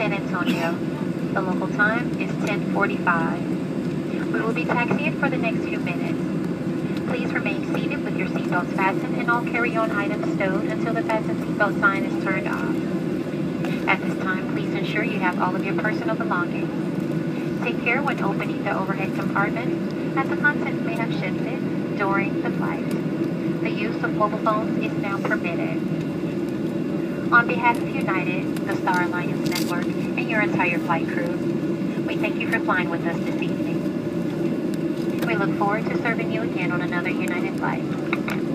San Antonio. The local time is 10:45. We will be taxiing for the next few minutes. Please remain seated with your seatbelts fastened and all carry-on items stowed until the fasten seatbelt sign is turned off. At this time, please ensure you have all of your personal belongings. Take care when opening the overhead compartment, as the contents may have shifted during the flight. The use of mobile phones is now permitted. On behalf of United, the Star Alliance Network, and your entire flight crew, we thank you for flying with us this evening. We look forward to serving you again on another United flight.